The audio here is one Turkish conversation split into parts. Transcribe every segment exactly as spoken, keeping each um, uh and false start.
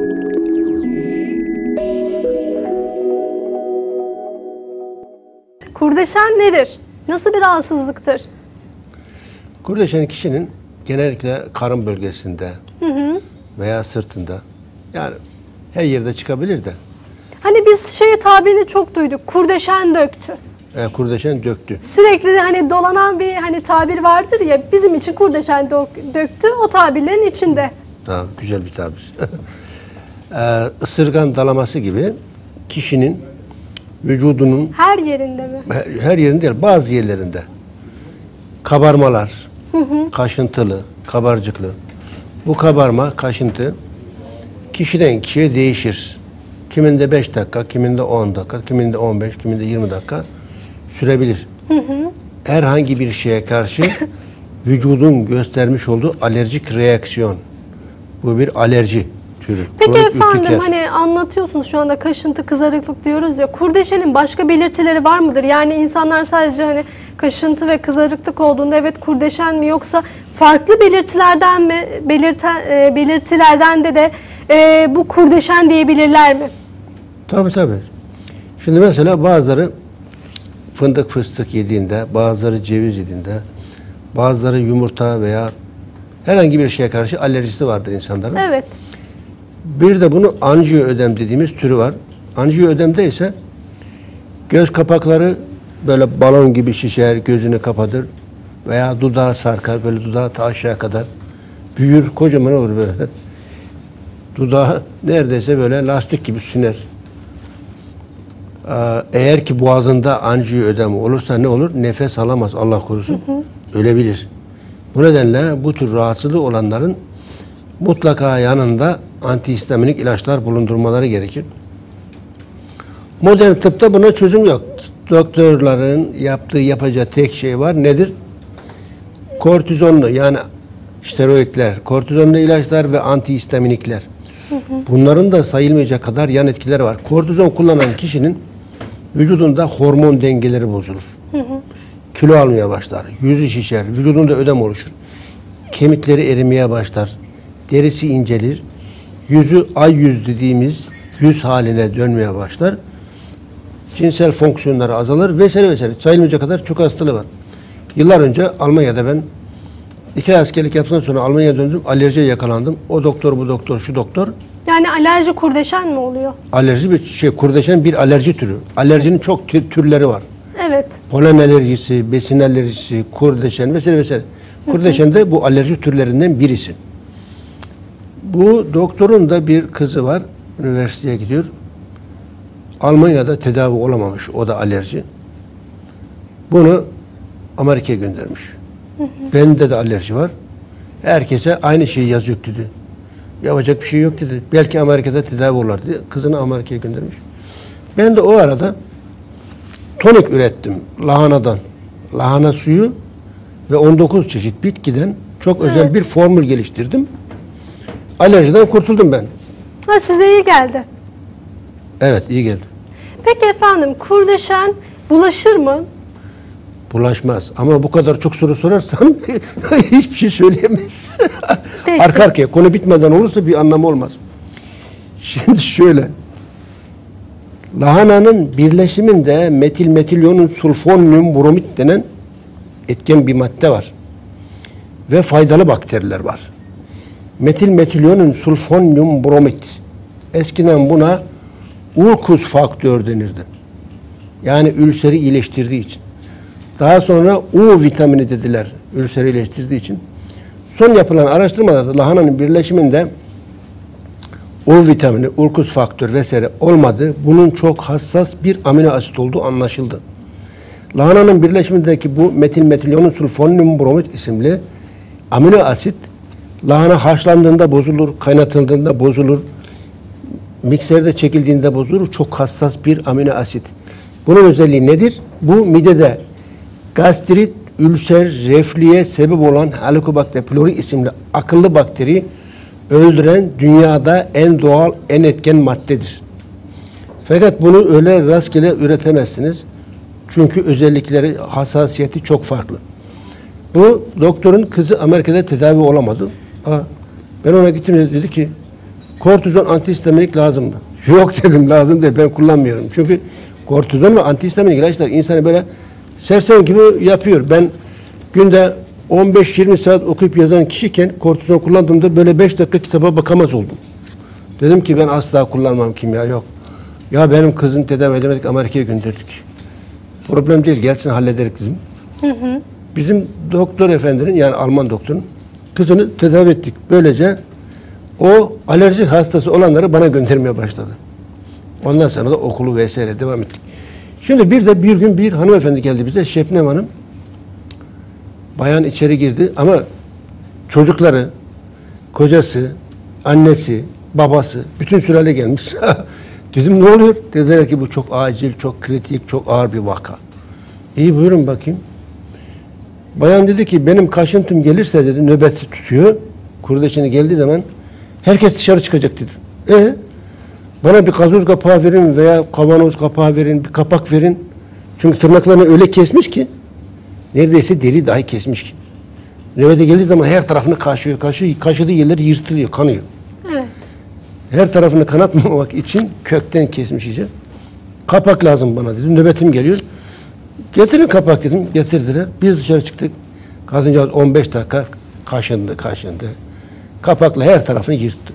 Kurdeşen nedir? Nasıl bir rahatsızlıktır? Kurdeşen kişinin genellikle karın bölgesinde hı hı. veya sırtında, yani her yerde çıkabilir de. Hani biz şey tabirini çok duyduk. Kurdeşen döktü. E, kurdeşen döktü. Sürekli hani dolanan bir hani tabir vardır ya, bizim için kurdeşen döktü o tabirlerin içinde. Tamam, güzel bir tabir. e, ısırgan dalaması gibi kişinin vücudunun her yerinde mi? Her, her yerinde değil, bazı yerlerinde kabarmalar, hı hı. kaşıntılı, kabarcıklı. Bu kabarma, kaşıntı kişiden kişiye değişir. Kiminde beş dakika, kiminde on dakika, kiminde on beş, kiminde yirmi dakika sürebilir. Hı hı. Herhangi bir şeye karşı vücudun göstermiş olduğu alerjik reaksiyon. Bu bir alerji türü. Peki efendim, ürtiker. Hani anlatıyorsunuz şu anda kaşıntı, kızarıklık diyoruz ya. Kurdeşenin başka belirtileri var mıdır? Yani insanlar sadece hani kaşıntı ve kızarıklık olduğunda evet kurdeşen mi, yoksa farklı belirtilerden mi, belirten, e, belirtilerden de de e, bu kurdeşen diyebilirler mi? Tabii tabii. Şimdi mesela bazıları fındık fıstık yediğinde, bazıları ceviz yediğinde, bazıları yumurta veya herhangi bir şeye karşı alerjisi vardır insanların. Evet. Bir de bunu anjiyoödem dediğimiz türü var. Anjiyoödemde ise göz kapakları böyle balon gibi şişer, gözünü kapatır veya dudağı sarkar, böyle dudağı ta aşağı kadar büyür, kocaman olur böyle. Dudağı neredeyse böyle lastik gibi süner. Eğer ki boğazında anjiyoödem olursa ne olur? Nefes alamaz, Allah korusun. Hı hı. Ölebilir. Bu nedenle bu tür rahatsızlığı olanların mutlaka yanında antihistaminik ilaçlar bulundurmaları gerekir. Modern tıpta buna çözüm yok. Doktorların yaptığı, yapacağı tek şey var. Nedir? Kortizonlu, yani steroidler, kortizonlu ilaçlar ve antihistaminikler. Hı hı. Bunların da sayılmayacak kadar yan etkileri var. Kortizon kullanan kişinin vücudunda hormon dengeleri bozulur. Hı hı. Kilo almaya başlar, yüzü şişer, vücudunda ödem oluşur. Kemikleri erimeye başlar, derisi incelir, yüzü ay yüz dediğimiz yüz haline dönmeye başlar. Cinsel fonksiyonları azalır vesaire vesaire. Sayılmayacak kadar çok hastalığı var. Yıllar önce Almanya'da ben iki askerlik yaptıktan sonra Almanya'ya döndüm, alerjiye yakalandım. O doktor, bu doktor, şu doktor. Yani alerji kurdeşen mi oluyor? Alerji bir şey, kurdeşen bir alerji türü. Alerjinin çok türleri var. Evet. Polen alerjisi, besin alerjisi, kurdeşen vesaire vesaire. Kurdeşen de bu alerji türlerinden birisi. Bu doktorun da bir kızı var. Üniversiteye gidiyor. Almanya'da tedavi olamamış. O da alerji. Bunu Amerika'ya göndermiş. Hı hı. Bende de alerji var. Herkese aynı şeyi yazıyor dedi. Yapacak bir şey yok dedi. Belki Amerika'da tedavi olur dedi. Kızını Amerika'ya göndermiş. Ben de o arada tonik ürettim lahanadan. Lahana suyu ve on dokuz çeşit bitkiden çok evet. özel bir formül geliştirdim. Alerjiden kurtuldum ben. Ha, size iyi geldi. Evet, iyi geldi. Peki efendim, kurdeşen bulaşır mı? Bulaşmaz. Ama bu kadar çok soru sorarsan hiçbir şey söyleyemez. Arka arkaya konu bitmeden olursa bir anlamı olmaz. Şimdi şöyle. Lahananın birleşiminde metil metilyonun sulfonyum bromit denen etken bir madde var. Ve faydalı bakteriler var. Metil metilyonun sulfonyum bromit. Eskiden buna ulkus faktör denirdi. Yani ülseri iyileştirdiği için. Daha sonra U vitamini dediler, ülseri iyileştirdiği için. Son yapılan araştırmalarda lahananın birleşiminde U vitamini, ulkus faktör vesaire olmadı. Bunun çok hassas bir amino asit olduğu anlaşıldı. Lahananın birleşimindeki bu metil metilyonun sulfonyum bromit isimli amino asit lahana haşlandığında bozulur, kaynatıldığında bozulur, mikserde çekildiğinde bozulur. Çok hassas bir amino asit. Bunun özelliği nedir? Bu midede gastrit, ülser, reflüye sebep olan Helicobacter pylori isimli akıllı bakteri öldüren dünyada en doğal, en etken maddedir. Fakat bunu öyle rastgele üretemezsiniz. Çünkü özellikleri, hassasiyeti çok farklı. Bu doktorun kızı Amerika'da tedavi olamadı. Aa, ben ona gittim, dedi ki Kortizon antihistaminik lazım mı? Yok dedim, lazım değil, ben kullanmıyorum. Çünkü kortizon ve antihistaminik ilaçlar insanı böyle sersem gibi yapıyor. Ben günde on beş yirmi saat okuyup yazan kişiyken kortizon kullandığımda böyle beş dakika kitaba bakamaz oldum. Dedim ki ben asla kullanmam kimya, yok. Ya benim kızım tedavi edemedik, Amerika'ya gönderdik. Problem değil, gelsin hallederik dedim. Hı hı. Bizim doktor efendinin, yani Alman doktorun kızını tedavi ettik. Böylece o alerjik hastası olanları bana göndermeye başladı. Ondan sonra da okulu vesaire devam ettik. Şimdi bir de bir gün bir hanımefendi geldi bize, Şebnem Hanım. Bayan içeri girdi ama çocukları, kocası, annesi, babası, bütün sülale gelmiş. Dedim ne oluyor? Dediler ki bu çok acil, çok kritik, çok ağır bir vaka. İyi, buyurun bakayım. Bayan dedi ki benim kaşıntım gelirse dedi, nöbeti tutuyor. Kurdeşini geldiği zaman herkes dışarı çıkacak dedi. E bana bir gazoz kapağı verin veya kavanoz kapağı verin, bir kapak verin. Çünkü tırnaklarını öyle kesmiş ki neredeyse deri dahi kesmiş ki. Nöbete geldiği zaman her tarafını kaşıyor, kaşıyor, kaşıdığı yerler yırtılıyor, kanıyor. Evet. Her tarafını kanatmamak için kökten kesmiş iyice. Kapak lazım bana dedi. Nöbetim geliyor. Getirin kapak dedim. Getirdiler. Biz dışarı çıktık. Kadıncağız on beş dakika kaşındı, kaşındı. Kapakla her tarafını yırttı.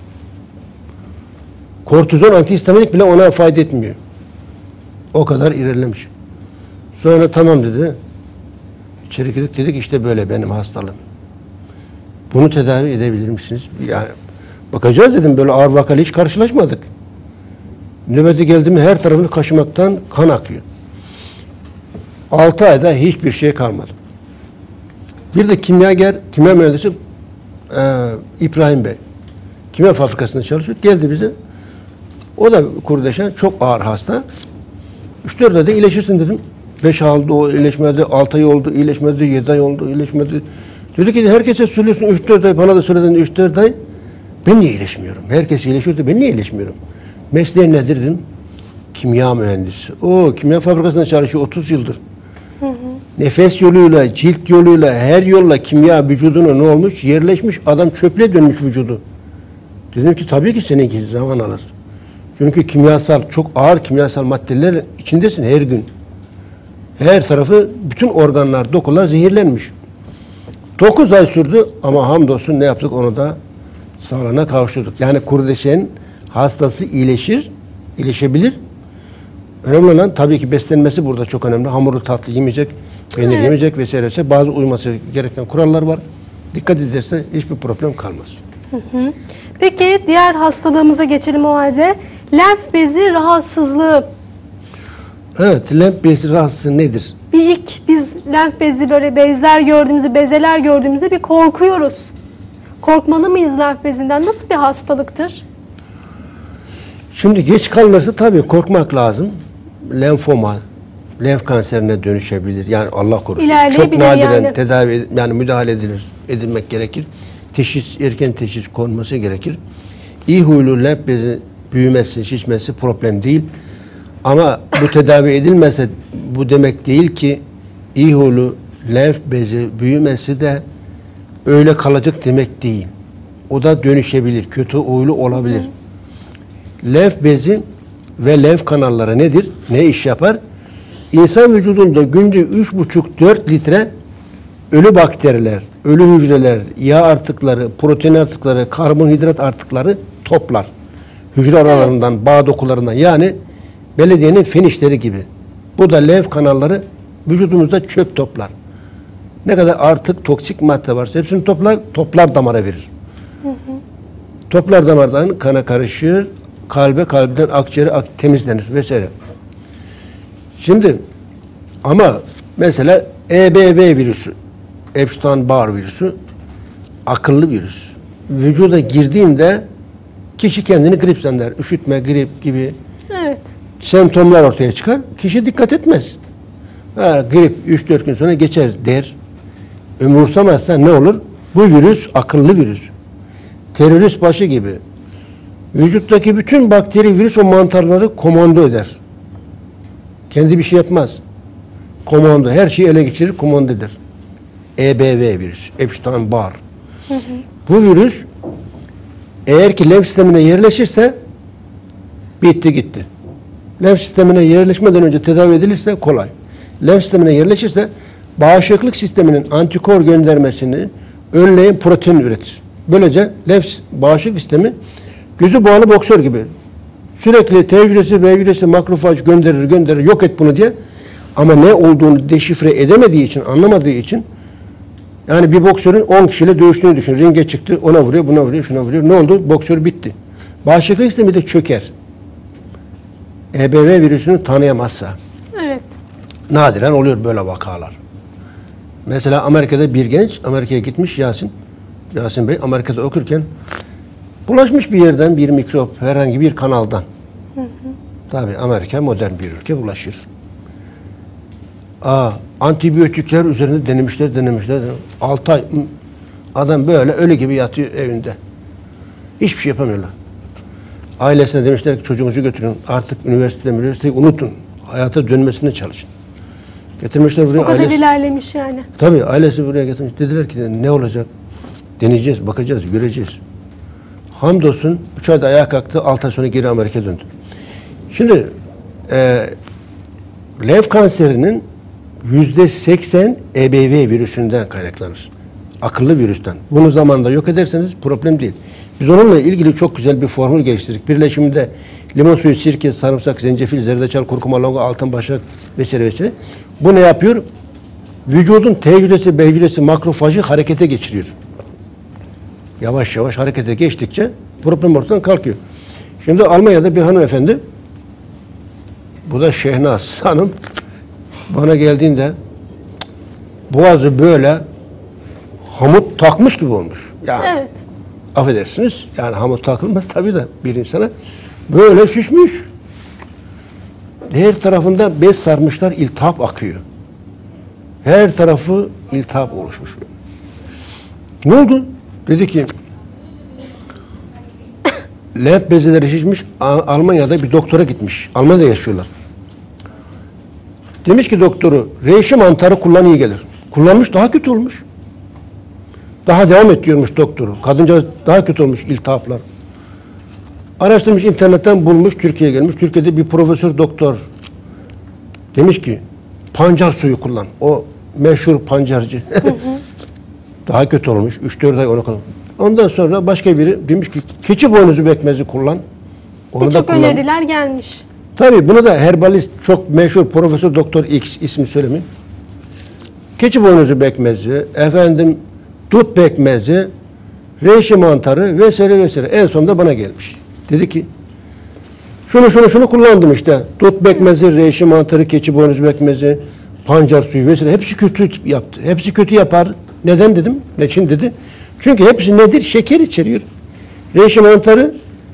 Kortizon antihistaminik bile ona fayda etmiyor. O kadar ilerlemiş. Sonra tamam dedi. İçeri girdik, dedik işte böyle benim hastalığım. Bunu tedavi edebilir misiniz? Yani bakacağız dedim, böyle ağır vakayla hiç karşılaşmadık. Nöbete geldi mi her tarafını kaşımaktan kan akıyor. Altı ayda hiçbir şey kalmadı. Bir de kimyager, kimya mühendisi e, İbrahim Bey. Kimya fabrikasında çalışıyor. Geldi bize. O da kurdeşen, çok ağır hasta. üç dört ayda iyileşirsin dedim. beş ay oldu, o iyileşmedi. altı ay oldu, iyileşmedi. yedi ay oldu, iyileşmedi. Dedi ki herkese söylüyorsun üç dört ay, bana da söyledin üç dört ay. Ben niye iyileşmiyorum? Herkes iyileşiyor da ben niye iyileşmiyorum? Mesleğin nedir dedim. Kimya mühendisi. O kimya fabrikasında çalışıyor otuz yıldır. Hı hı. Nefes yoluyla, cilt yoluyla, her yolla kimya vücuduna ne olmuş? Yerleşmiş, adam çöple dönmüş vücudu. Dedim ki tabii ki seninki zaman alır. Çünkü kimyasal, çok ağır kimyasal maddeler içindesin her gün. Her tarafı, bütün organlar, dokular zehirlenmiş. dokuz ay sürdü ama hamdolsun ne yaptık, onu da sağlığına kavuşturduk. Yani kurdeşen hastası iyileşir, iyileşebilir. Önemli olan tabii ki beslenmesi burada çok önemli. Hamurlu tatlı yemeyecek, peynir evet. yemeyecek vesaire. Bazı uyması gereken kurallar var. Dikkat ederse hiçbir problem kalmaz. Hı hı. Peki diğer hastalığımıza geçelim o halde. Lenf bezi rahatsızlığı. Evet, lenf bezi rahatsızlığı nedir? Bir ilk biz lenf bezi, böyle bezler gördüğümüzde, bezeler gördüğümüzde bir korkuyoruz. Korkmalı mıyız lenf bezinden? Nasıl bir hastalıktır? Şimdi geç kalırsa tabii korkmak lazım. Lenfoma, lenf kanserine dönüşebilir. Yani Allah korusun. Çok nadiren yani. tedavi, yani müdahale edilir, edilmek gerekir. Teşhis, erken teşhis konması gerekir. İyi huylu lenf bezi büyümesi, şişmesi problem değil. Ama bu tedavi edilmese bu demek değil ki iyi huylu lenf bezi büyümesi de öyle kalacak demek değil. O da dönüşebilir, kötü huylu olabilir. Hı. Lenf bezi ve lenf kanalları nedir? Ne iş yapar? İnsan vücudunda günde üç buçuk dört litre ölü bakteriler, ölü hücreler, yağ artıkları, protein artıkları, karbonhidrat artıkları toplar. Hücre aralarından, bağ dokularından, yani belediyenin fen işleri gibi. Bu da lenf kanalları vücudumuzda çöp toplar. Ne kadar artık toksik madde varsa hepsini toplar, toplar damara verir. Hı hı. Toplar damardan kana karışır, kalbe, kalpten akciğere ak temizlenir vesaire. Şimdi ama mesela E B V virüsü, Epstein-Barr virüsü akıllı virüs. Vücuda girdiğinde kişi kendini grip zanneder. Üşütme, grip gibi evet. semptomlar ortaya çıkar. Kişi dikkat etmez. Ha, grip üç dört gün sonra geçer der. Umursamazsa ne olur? Bu virüs akıllı virüs. Terörist başı gibi. Vücuttaki bütün bakteri, virüs ve mantarları komando eder. Kendi bir şey yapmaz. Komando. Her şeyi ele geçirir, komando eder. E B V virüs. Epstein-Barr. Bu virüs Eğer ki lenf sistemine yerleşirse bitti gitti. Lenf sistemine yerleşmeden önce tedavi edilirse kolay. Lenf sistemine yerleşirse bağışıklık sisteminin antikor göndermesini önleyen protein üretir. Böylece lenf bağışıklık sistemi gözü bağlı boksör gibi sürekli T hücresi, B hücresi, makrofaj gönderir gönderir yok et bunu diye, ama ne olduğunu deşifre edemediği için, anlamadığı için, yani bir boksörün on kişiyle dövüştüğünü düşün. Ringe çıktı, ona vuruyor, buna vuruyor, şuna vuruyor. Ne oldu? Boksör bitti. Bağışıklık sistemi de çöker. E B V virüsünü tanıyamazsa. Evet. Nadiren oluyor böyle vakalar. Mesela Amerika'da bir genç, Amerika'ya gitmiş Yasin. Yasin Bey Amerika'da okurken bulaşmış bir yerden bir mikrop, herhangi bir kanaldan. Hı hı. Tabii Amerika modern bir ülke, bulaşır. Aa, antibiyotikler üzerinde denemişler, denemişler. altı ay adam böyle ölü gibi yatıyor evinde. Hiçbir şey yapamıyorlar. Ailesine demişler ki çocuğunuzu götürün. Artık üniversite, üniversiteyi unutun. Hayata dönmesine çalışın. Getirmişler buraya. O kadar ailesi, ilerlemiş yani. tabii ailesi buraya getirmiş. Dediler ki ne olacak? Deneyeceğiz, bakacağız, göreceğiz. Hamdolsun üç ayda ayağa kalktı. altı ay sonra geri Amerika'ya döndü. Şimdi e, lenf kanserinin yüzde seksen E B V virüsünden kaynaklanır. Akıllı virüsten. Bunu zamanında yok ederseniz problem değil. Biz onunla ilgili çok güzel bir formül geliştirdik. Birleşiminde limon suyu, sirke, sarımsak, zencefil, zerdeçal, kurkuma, longa, altın başak vesaire vesaire. Bu ne yapıyor? Vücudun T hücresi, B hücresi, makrofajı harekete geçiriyor. Yavaş yavaş harekete geçtikçe problem ortadan kalkıyor. Şimdi Almanya'da bir hanımefendi, bu da Şehnaz Hanım, bana geldiğinde boğazı böyle hamut takmış gibi olmuş. Yani, Evet. affedersiniz, yani hamut takılmaz tabii de bir insana. Böyle şişmiş. Her tarafında bez sarmışlar, iltihap akıyor. Her tarafı iltihap oluşmuş. Ne oldu? Dedi ki lenf bezeleri şişmiş, Almanya'da bir doktora gitmiş. Almanya'da yaşıyorlar. Demiş ki doktoru, reishi mantarı kullan iyi gelir. Kullanmış, daha kötü olmuş. Daha devam et diyormuş doktoru. Kadınca daha kötü olmuş iltihaplar. Araştırmış, internetten bulmuş, Türkiye'ye gelmiş. Türkiye'de bir profesör doktor demiş ki pancar suyu kullan. O meşhur pancarcı. Hı hı. Daha kötü olmuş. üç dört ay ona kullan. Ondan sonra başka biri demiş ki keçi boynuzu pekmezi kullan. Onu Birçok öneriler gelmiş. Tabii bunu da herbalist, çok meşhur Profesör Doktor X, ismi söylemeyeyim. Keçi boynuzu pekmezi, efendim dut pekmezi, reishi mantarı vesaire vesaire. En sonunda bana gelmiş. Dedi ki şunu şunu şunu kullandım işte. Dut pekmezi, reishi mantarı, keçi boynuzu pekmezi, pancar suyu vesaire. Hepsi kötü yaptı. Hepsi kötü yapar. Neden dedim? Ne için dedi? Çünkü hepsi nedir? Şeker içeriyor. Reishi mantarı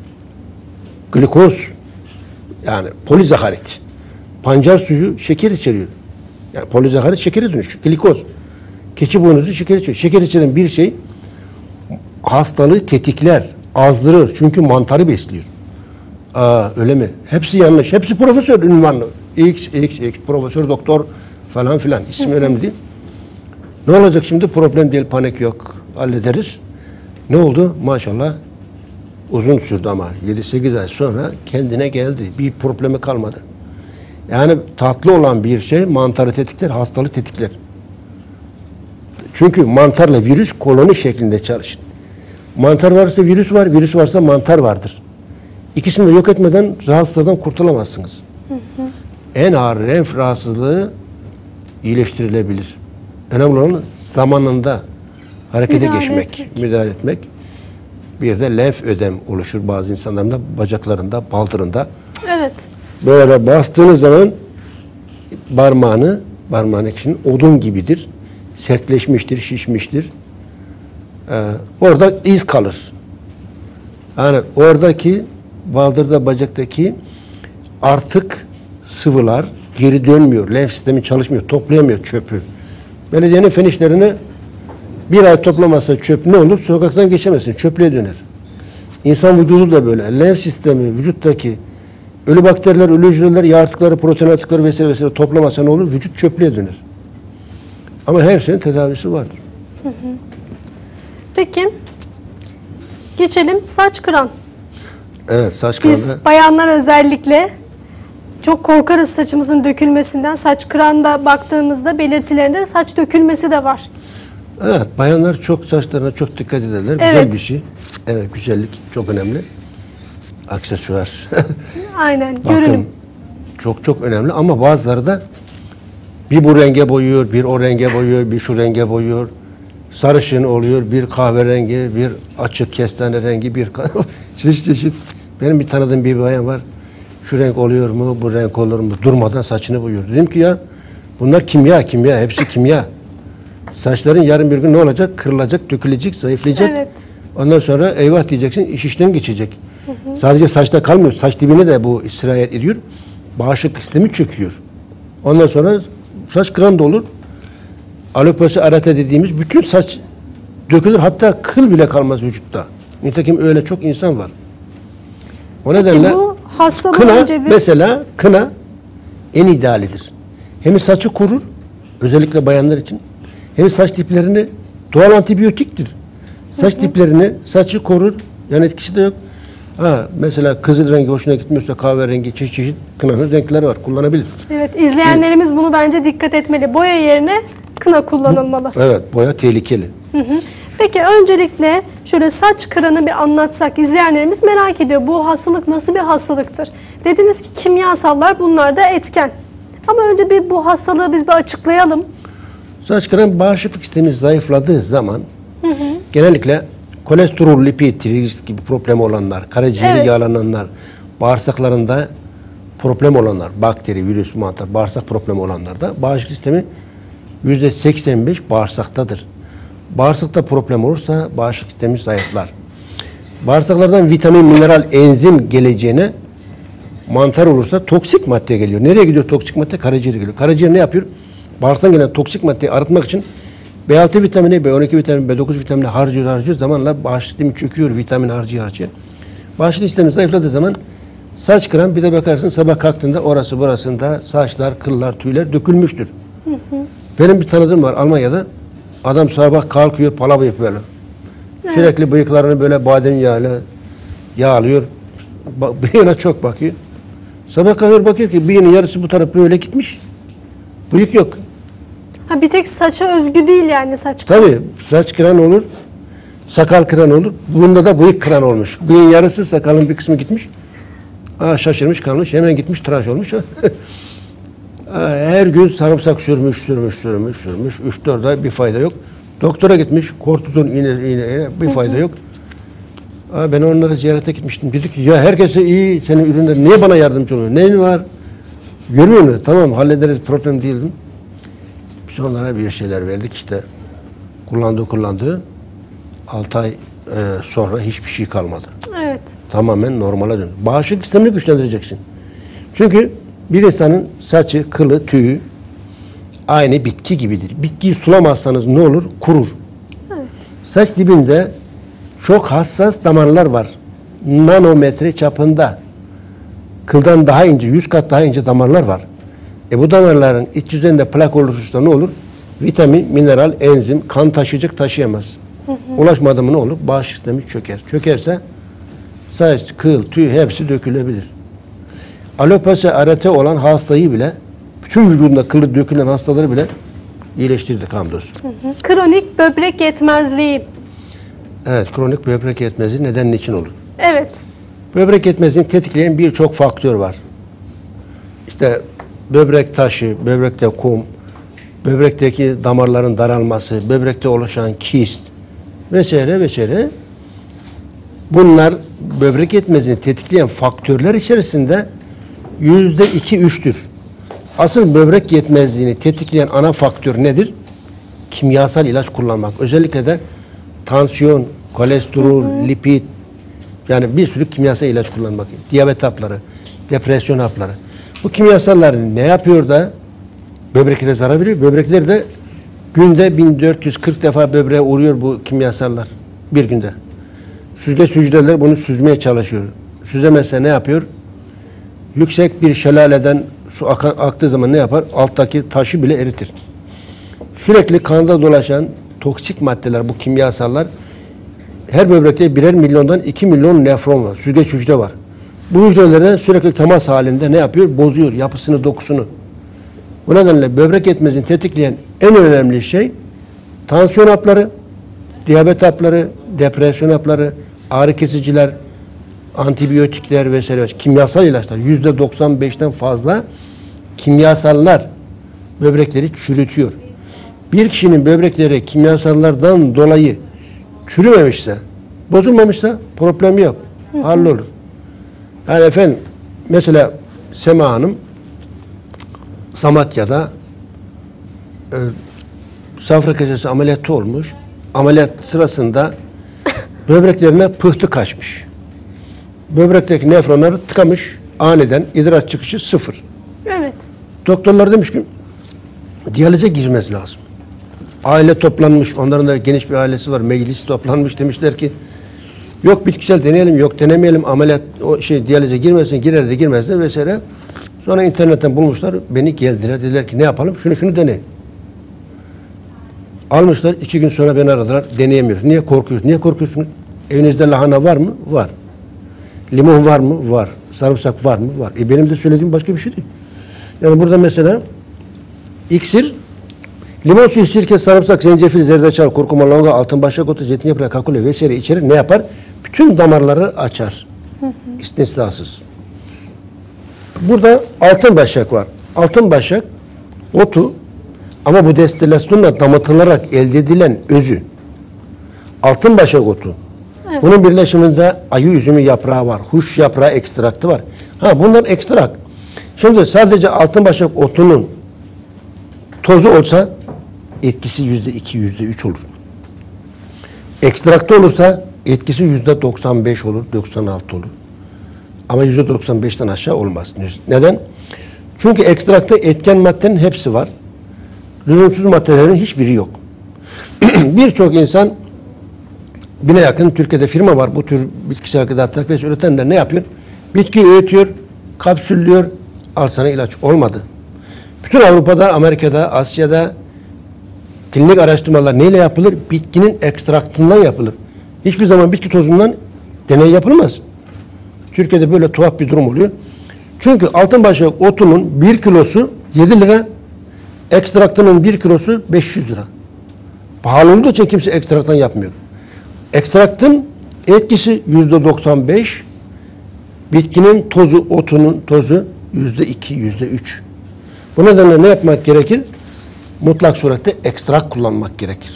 glikoz, yani polizaharit. Pancar suyu şeker içeriyor. Yani polizaharit şekere dönüşüyor. Glikoz. Keçi boynuzu şeker içeriyor. Şeker içeren bir şey hastalığı tetikler, azdırır. Çünkü mantarı besliyor. Aa, öyle mi? Hepsi yanlış. Hepsi profesör ünvanlı. X, X, X, profesör, doktor falan filan. İsmi önemli değil. Ne olacak şimdi? Problem değil, panik yok. Hallederiz. Ne oldu? Maşallah uzun sürdü ama yedi sekiz ay sonra kendine geldi. Bir problemi kalmadı. Yani tatlı olan bir şey mantarı tetikler, hastalığı tetikler. Çünkü mantarla virüs koloni şeklinde çalışır. Mantar varsa virüs var, virüs varsa mantar vardır. İkisini de yok etmeden rahatsızlıktan kurtulamazsınız. Hı hı. En ağır lenf rahatsızlığı iyileştirilebilir. Önemli olan zamanında harekete müdahale geçmek, etmek. müdahale etmek. Bir de lenf ödem oluşur bazı insanların da, bacaklarında, baldırında. Evet. Böyle bastığınız zaman parmağını, parmağın için odun gibidir. Sertleşmiştir, şişmiştir. Ee, orada iz kalır. Yani oradaki baldırda, bacaktaki artık sıvılar geri dönmüyor. Lenf sistemi çalışmıyor, toplayamıyor çöpü. Belediyenin fen işlerini bir ay toplamazsa çöp ne olur? Sokaktan geçemezsin, çöplüğe döner. İnsan vücudu da böyle. Lenf sistemi, vücuttaki ölü bakteriler, ölü hücreler, yağ atıkları, protein atıkları vesaire vesaire toplamazsa ne olur? Vücut çöplüğe döner. Ama her şeyin tedavisi vardır. Hı hı. Peki, Geçelim saç kıran. Evet, saç Biz kıranda. bayanlar özellikle çok korkarız saçımızın dökülmesinden. Saç kıranda baktığımızda belirtilerinde saç dökülmesi de var. Evet, bayanlar çok saçlarına çok dikkat ederler. Güzel Evet. bir şey. Evet, güzellik çok önemli. Aksesuar. Aynen, Bakım görünüm. çok çok önemli ama bazıları da bir bu renge boyuyor, bir o renge boyuyor, bir şu renge boyuyor. Sarışın oluyor, bir kahverengi, bir açık kestane rengi, bir çeşit çeşit. Benim bir tanıdığım bir bayan var. Şu renk oluyor mu, bu renk olur mu? Durmadan saçını boyuyor. Dedim ki ya bunlar kimya, kimya, hepsi kimya. Saçların yarın bir gün ne olacak? Kırılacak, dökülecek, zayıflayacak. Evet. Ondan sonra eyvah diyeceksin, iş işten geçecek. Hı hı. Sadece saçta kalmıyor, saç dibine de bu sirayet ediyor. Bağışıklık sistemi çöküyor. Ondan sonra saç kıran da olur. Alopasi arete dediğimiz bütün saç dökülür. Hatta kıl bile kalmaz vücutta. Nitekim öyle çok insan var. O nedenle bu hastalığı kına, önce bir... mesela kına en idealidir. Hem saçı kurur, özellikle bayanlar için. Hem saç diplerini, doğal antibiyotiktir. Saç hı hı. diplerini, saçı korur. Yani etkisi de yok. Ha, mesela kızıl rengi hoşuna gitmiyorsa kahverengi, çeşit çeşit kınanın renkleri var. Kullanabilir. Evet, izleyenlerimiz evet. bunu bence dikkat etmeli. Boya yerine kına kullanılmalı. Evet, boya tehlikeli. Hı hı. Peki öncelikle şöyle saç kıranı bir anlatsak, izleyenlerimiz merak ediyor. Bu hastalık nasıl bir hastalıktır? Dediniz ki kimyasallar bunlar da etken. Ama önce bir bu hastalığı biz bir açıklayalım. Saç kıran bağışıklık sistemi zayıfladığı zaman hı hı. genellikle kolesterol, lipid, trigliserit gibi problemi olanlar, karaciğeri evet. yağlananlar, bağırsaklarında problem olanlar, bakteri, virüs, mantar, bağırsak problemi olanlarda bağışıklık sistemi yüzde seksen beş bağırsaktadır. Bağırsakta problem olursa bağışıklık sistemi zayıflar. Bağırsaklardan vitamin, mineral, enzim geleceğine mantar olursa toksik madde geliyor. Nereye gidiyor toksik madde? Karaciğere geliyor. Karaciğer ne yapıyor? Bağırsaktan gelen toksik maddeyi arıtmak için B altı vitamini, B on iki vitamini, B dokuz vitamini harcıyor harcıyor. Zamanla bağışıklık sistemi çöküyor. Vitamin harcıyor harcıyor. Bağışıklık sistemi zayıfladığı zaman saç kıran, bir de bakarsın sabah kalktığında orası burasında saçlar, kıllar, tüyler dökülmüştür. Hı hı. Benim bir tanıdığım var Almanya'da. Adam sabah kalkıyor, pala bıyık böyle. Evet. Sürekli bıyıklarını böyle badem yağıyla yağlıyor. Bıyığına çok bakıyor. Sabah kalkıyor bakıyor ki bıyığının yarısı bu taraf böyle gitmiş. Bıyık yok. Ha, bir tek saça özgü değil yani saç kıran. Tabii saç kıran olur, sakal kıran olur. Bunda da bıyık kıran olmuş. Bıyığın yarısı, sakalın bir kısmı gitmiş. Aa, şaşırmış kalmış, hemen gitmiş tıraş olmuş. Her gün sarımsak sürmüş, sürmüş, sürmüş, sürmüş. üç dört ay bir fayda yok. Doktora gitmiş, kortizon iğne, iğne, iğne bir fayda yok. Aa, ben onlara ziyarete gitmiştim. Dedi ki ya herkese iyi, senin ürünler niye bana yardımcı oluyor? Neyin var? Görmüyor musun? Tamam hallederiz, problem değildim. Biz onlara bir şeyler verdik işte. Kullandığı kullandığı altı ay e, sonra hiçbir şey kalmadı. Evet. Tamamen normale döndü. Bağışıklık sistemini güçlendireceksin. Çünkü bir insanın saçı, kılı, tüyü aynı bitki gibidir. Bitkiyi sulamazsanız ne olur? Kurur. Evet. Saç dibinde çok hassas damarlar var. Nanometre çapında. Kıldan daha ince, yüz kat daha ince damarlar var. E bu damarların iç yüzeyinde plak oluşursa ne olur? Vitamin, mineral, enzim, kan taşıyacak, taşıyamaz. Hı hı. Ulaşmadı mı ne olur? Bağışıklık sistemi çöker. Çökerse saç, kıl, tüy hepsi dökülebilir. Alopasi arete olan hastayı bile, bütün vücudunda kılı dökülen hastaları bile iyileştirdik hamdolsun. Hı hı. Kronik böbrek yetmezliği. Evet, kronik böbrek yetmezliği neden niçin olur? Evet. Böbrek yetmezliğini tetikleyen birçok faktör var. İşte böbrek taşı, böbrekte kum, böbrekteki damarların daralması, böbrekte oluşan kist vesaire vesaire. Bunlar böbrek yetmezliğini tetikleyen faktörler içerisinde yüzde iki üçtür. Asıl böbrek yetmezliğini tetikleyen ana faktör nedir? Kimyasal ilaç kullanmak. Özellikle de tansiyon, kolesterol, hı hı. lipid, yani bir sürü kimyasal ilaç kullanmak. Diyabet hapları, depresyon hapları. Bu kimyasallar ne yapıyor da böbreklere zarar veriyor? Böbrekler de günde bin dört yüz kırk defa böbreğe uğruyor bu kimyasallar. Bir günde. Süzgeç hücreler bunu süzmeye çalışıyor. Süzemezse ne yapıyor? Yüksek bir şelaleden su akan, aktığı zaman ne yapar? Alttaki taşı bile eritir. Sürekli kanda dolaşan toksik maddeler, bu kimyasallar her böbrekte birer milyondan iki milyon nefron var. Süzgeç hücre var. Bu hücrelere sürekli temas halinde ne yapıyor? Bozuyor yapısını, dokusunu. Bu nedenle böbrek yetmezliğini tetikleyen en önemli şey tansiyon hapları, diyabet hapları, depresyon hapları, ağrı kesiciler, antibiyotikler vesaire, kimyasal ilaçlar. yüzde doksan beşten fazla kimyasallar böbrekleri çürütüyor. Bir kişinin böbrekleri kimyasallardan dolayı çürümemişse, bozulmamışsa problem yok. Hallolur. Yani efendim mesela Sema Hanım Samatya'da e, safra kesesi ameliyatı olmuş. Ameliyat sırasında böbreklerine pıhtı kaçmış. Böbrekteki nefronları tıkamış. Aniden idrar çıkışı sıfır. Evet. Doktorlar demiş ki diyalize girmesi lazım. Aile toplanmış. Onların da geniş bir ailesi var. Meclis toplanmış. Demişler ki yok bitkisel deneyelim, yok denemeyelim. Ameliyat o şey diyalize girmesin, girer de girmez de vesaire. Sonra internetten bulmuşlar. Beni geldiler. Dediler ki ne yapalım? Şunu şunu deneyin. Almışlar. iki gün sonra beni aradılar. Deneyemiyoruz. Niye korkuyorsunuz? Niye korkuyorsunuz? Evinizde lahana var mı? Var. Limon var mı? Var. Sarımsak var mı? Var. E benim de söylediğim başka bir şey değil. Yani burada mesela iksir, limon suyu, sirke, sarımsak, zencefil, zerdeçal, kurkuma, longa, altın başak otu, zeytin yaprağı, kakule vesaire içerir. Ne yapar? Bütün damarları açar. Hı hı. İstisnasız. Burada altın başak var. Altın başak otu ama bu destilasyonla damıtılarak elde edilen özü. Altın başak otu. Evet. Bunun birleşiminde ayı üzümü yaprağı var. Huş yaprağı ekstraktı var. Ha bunlar ekstrak. Şimdi sadece altın başak otunun tozu olsa etkisi yüzde iki, yüzde üç olur. Ekstraktı olursa etkisi yüzde doksan beş olur, doksan altı olur. Ama yüzde doksan beşten aşağı olmaz. Neden? Çünkü ekstrakta etken maddenin hepsi var. Lüzumsuz maddelerin hiçbiri yok. Birçok insan, bine yakın Türkiye'de firma var. Bu tür bitkisel gıda takviyesi üretenler ne yapıyor? Bitki öğütüyor, kapsüllüyor, al sana ilaç. Olmadı. Bütün Avrupa'da, Amerika'da, Asya'da klinik araştırmalar neyle yapılır? Bitkinin ekstraktından yapılır. Hiçbir zaman bitki tozundan deney yapılmaz. Türkiye'de böyle tuhaf bir durum oluyor. Çünkü altın başak otunun bir kilosu yedi lira, ekstraktının bir kilosu beş yüz lira. Pahalı olduğu için kimse ekstraktan yapmıyor. Ekstraktın etkisi yüzde doksan beş, bitkinin tozu, otunun tozu yüzde iki, yüzde üç. Bu nedenle ne yapmak gerekir? Mutlak surette ekstrak kullanmak gerekir.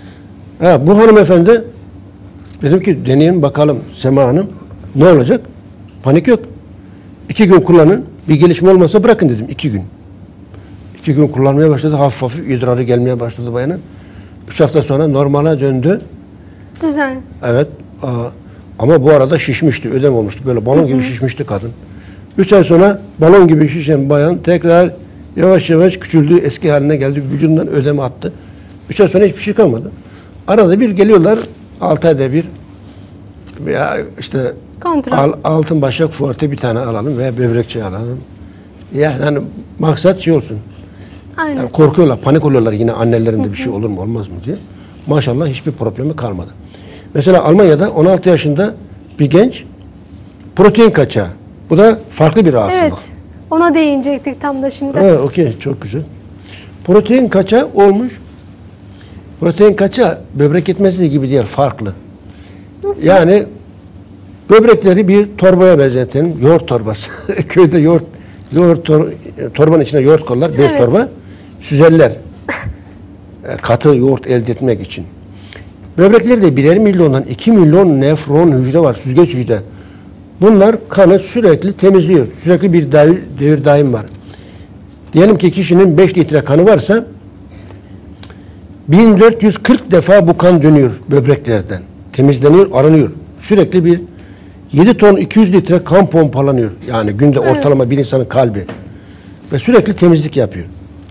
Ha, bu hanımefendi dedim ki deneyin bakalım Sema Hanım ne olacak? Panik yok. İki gün kullanın. Bir gelişme olmasa bırakın dedim. İki gün. İki gün kullanmaya başladı. Hafif hafif idrarı gelmeye başladı bayanın. Üç hafta sonra normale döndü. Güzel. Evet. Aa, ama bu arada şişmişti. Ödem olmuştu. Böyle balon gibi şişmişti kadın. Üç ay sonra balon gibi şişen bayan tekrar yavaş yavaş küçüldü. Eski haline geldi. Vücudundan ödemi attı. Üç ay sonra hiçbir şey kalmadı. Arada bir geliyorlar. Altı ayda bir veya işte al, altın başak forte bir tane alalım veya böbrekçi alalım. Yani hani maksat şey olsun. Aynen. Yani korkuyorlar, panik oluyorlar yine annelerinde bir şey olur mu olmaz mı diye. Maşallah hiçbir problemi kalmadı. Mesela Almanya'da on altı yaşında bir genç protein kaçağı. Bu da farklı bir rahatsızlık. Evet. Ona değinecektik tam da şimdi. Evet, okey. Çok güzel. Protein kaçağı olmuş. Protein kaçağı böbrek yetmezliği gibi değil, farklı. Nasıl? Yani böbrekleri bir torbaya benzetin. Yoğurt torbası. Köyde yoğurt yoğurt tor, torbanın içine yoğurt koyarlar. Bez Evet. torba. Süzerler. Katı yoğurt elde etmek için. Böbreklerde birer milyondan iki milyon nefron hücre var. Süzgeç hücre. Bunlar kanı sürekli temizliyor. Sürekli bir devir, devir daim var. Diyelim ki kişinin beş litre kanı varsa bin dört yüz kırk defa bu kan dönüyor böbreklerden. Temizleniyor, aranıyor. Sürekli bir yedi ton iki yüz litre kan pompalanıyor. Yani günde Evet. ortalama bir insanın kalbi. Ve sürekli temizlik yapıyor.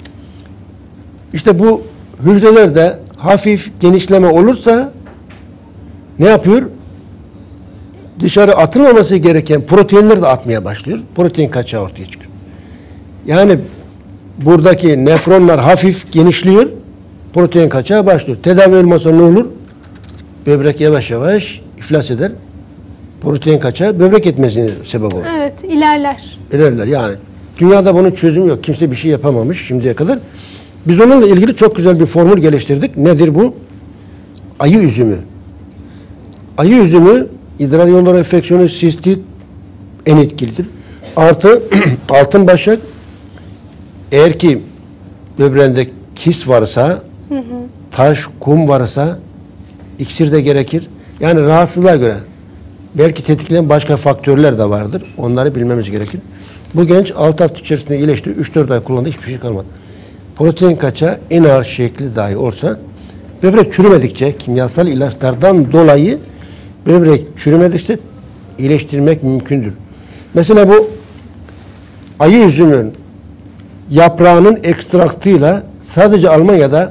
İşte bu hücrelerde hafif genişleme olursa ne yapıyor? Dışarı atılmaması gereken proteinler de atmaya başlıyor. Protein kaçağı ortaya çıkıyor. Yani buradaki nefronlar hafif genişliyor. Protein kaçağı başlıyor. Tedavi olmasa ne olur? böbrek yavaş yavaş iflas eder. Protein kaçağı böbrek yetmezliğine sebep olur. Evet, ilerler. İlerler yani. Dünyada bunun çözümü yok. Kimse bir şey yapamamış şimdiye kadar. Biz onunla ilgili çok güzel bir formül geliştirdik. Nedir bu? Ayı üzümü. Ayı üzümü idrar yolları enfeksiyonu, sistit en etkilidir. Artı altın başak, eğer ki böbreğinde kist varsa, hı hı. taş, kum varsa iksir de gerekir. Yani rahatsızlığa göre belki tetikleyen başka faktörler de vardır. Onları bilmemiz gerekir. Bu genç altı hafta içerisinde iyileşti. üç dört ay kullandı. Hiçbir şey kalmadı. Protein kaçağı en ağır şekli dahi olsa böbrek çürümedikçe kimyasal ilaçlardan dolayı böbrek çürümedikçe iyileştirmek mümkündür. Mesela bu ayı üzümünün yaprağının ekstraktıyla sadece Almanya'da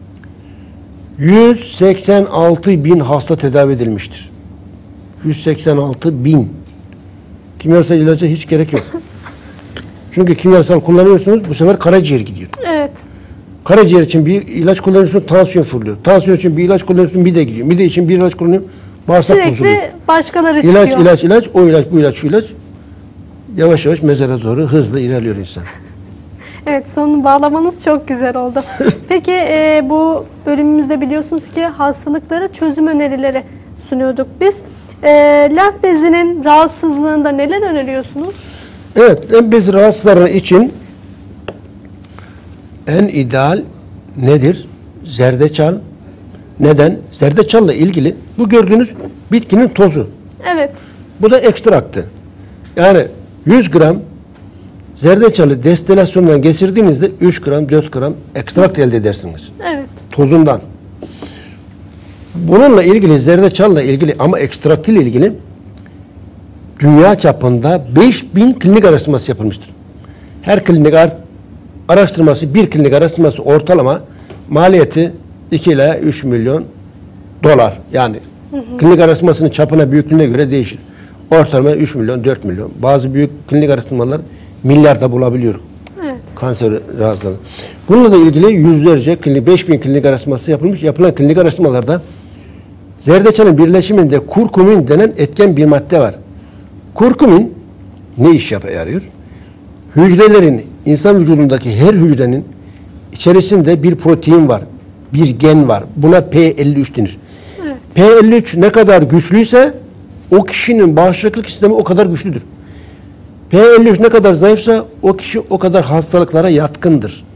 yüz seksen altı bin hasta tedavi edilmiştir. yüz seksen altı bin. Kimyasal ilaca hiç gerek yok. Çünkü kimyasal kullanıyorsunuz, bu sefer karaciğer gidiyor. Evet. Karaciğer için bir ilaç kullanıyorsunuz, tansiyon fırlıyor. Tansiyon için bir ilaç kullanıyorsunuz, mide gidiyor. Mide için bir ilaç kullanıyor, bağırsak bozuluyor. Sürekli başkaları İlaç, çıkıyor. ilaç, ilaç, o ilaç, bu ilaç, şu ilaç. Yavaş yavaş mezara doğru hızla ilerliyor insan. Evet, sonunu bağlamanız çok güzel oldu. Peki e, bu bölümümüzde biliyorsunuz ki hastalıklara çözüm önerileri sunuyorduk biz. E, lenf bezinin rahatsızlığında neler öneriyorsunuz? Evet, lenf bezi rahatsızları için en ideal nedir? Zerdeçal. Neden? Zerdeçalla ilgili bu gördüğünüz bitkinin tozu. Evet. Bu da ekstraktı. Yani yüz gram zerdeçalı destilasyondan geçirdiğinizde üç gram, dört gram ekstrakt elde edersiniz. Evet. Tozundan. Bununla ilgili, zerdeçalla ilgili ama ekstrakt ile ilgili dünya çapında beş bin klinik araştırması yapılmıştır. Her klinik araştırması, bir klinik araştırması ortalama maliyeti iki ila üç milyon dolar. Yani hı hı. klinik araştırmasının çapına, büyüklüğüne göre değişir. Ortalama üç milyon, dört milyon. Bazı büyük klinik araştırmalar milyarda bulabiliyor. Evet. Kanser rahatsızlığı. Bununla da ilgili yüzlerce klinik, beş bin klinik araştırması yapılmış. Yapılan klinik araştırmalarda zerdeçalın birleşiminde kurkumin denen etken bir madde var. Kurkumin ne iş yarıyor? Hücrelerin, insan vücudundaki her hücrenin içerisinde bir protein var. Bir gen var. Buna P elli üç denir. Evet. P elli üç ne kadar güçlüyse o kişinin bağışıklık sistemi o kadar güçlüdür. P elli üç ne kadar zayıfsa o kişi o kadar hastalıklara yatkındır.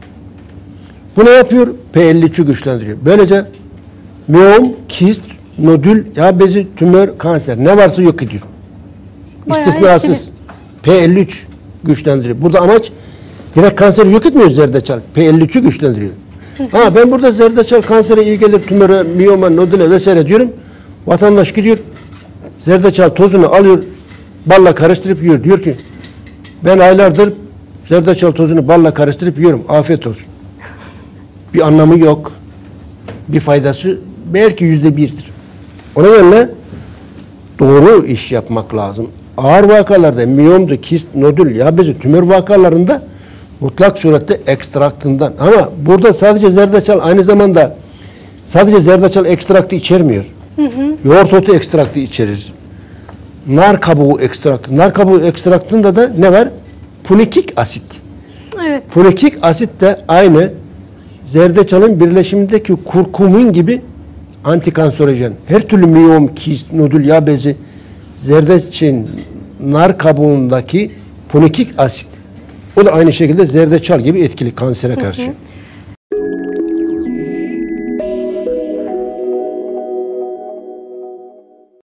Bu ne yapıyor? P elli üçü güçlendiriyor. Böylece miyom, kist, nodül, yağ bezi, tümör, kanser ne varsa yok ediyor. Bayağı İstisnasız. etkili. P elli üç güçlendiriyor. Burada amaç direkt kanseri yok etmiyor zerdeçal. P elli üçü güçlendiriyor. Ha ben burada zerdeçal kansere iyi gelir, tümöre, miyoma, nodüle vesaire diyorum. Vatandaş gidiyor. Zerdeçal tozunu alıyor. Balla karıştırıp yiyor. Diyor ki ben aylardır zerdeçal tozunu balla karıştırıp yiyorum. Afiyet olsun. Bir anlamı yok. Bir faydası belki yüzde birdir. O nedenle doğru iş yapmak lazım. Ağır vakalarda miyomdu, kist, nodül, yağ bezi, tümör vakalarında mutlak surette ekstraktından. Ama burada sadece zerdeçal aynı zamanda sadece zerdeçal ekstraktı içermiyor. Hı hı. Yoğurt otu ekstraktı içerir. Nar kabuğu ekstraktı. Nar kabuğu ekstraktında da ne var? Punikik asit. Evet. Punikik asit de aynı zerdeçalın birleşimindeki kurkumin gibi antikanserojen. Her türlü miyom, kist, nodül, yağ bezi, zerdeçalın nar kabuğundaki punikik asit. O da aynı şekilde zerdeçal gibi etkili kansere karşı. Hı hı.